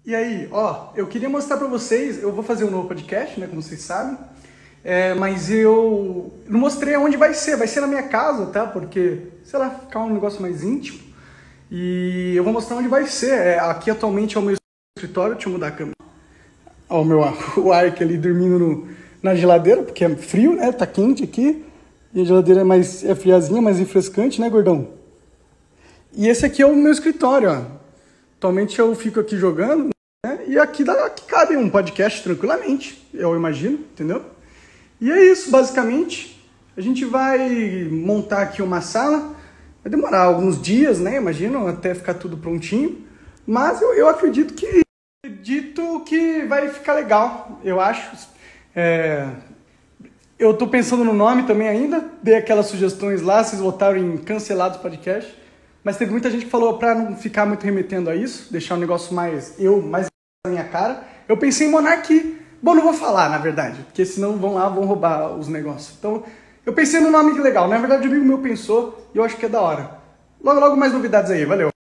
E aí, ó, eu queria mostrar pra vocês, eu vou fazer um novo podcast, né, como vocês sabem, mas eu não mostrei aonde vai ser na minha casa, tá, porque, sei lá, ficar um negócio mais íntimo, e eu vou mostrar onde vai ser, aqui atualmente é o meu escritório, deixa eu mudar a câmera, ó, o Ark ali dormindo na geladeira, porque é frio, né, tá quente aqui, e a geladeira é friazinha, mais refrescante, né, gordão? E esse aqui é o meu escritório, ó. Atualmente eu fico aqui jogando, né? E aqui cabe um podcast tranquilamente, eu imagino, entendeu? E é isso, basicamente. A gente vai montar aqui uma sala. Vai demorar alguns dias, né? Imagino, até ficar tudo prontinho. Mas eu acredito que vai ficar legal, eu acho. Eu tô pensando no nome também ainda. Dei aquelas sugestões lá, vocês votaram em cancelados podcast. Mas teve muita gente que falou pra não ficar muito remetendo a isso, deixar um negócio mais na minha cara. Eu pensei em Monark. Bom, não vou falar, na verdade, porque senão vão roubar os negócios. Então, eu pensei no nome legal. Na verdade, o amigo meu pensou e eu acho que é da hora. Logo, logo mais novidades aí. Valeu!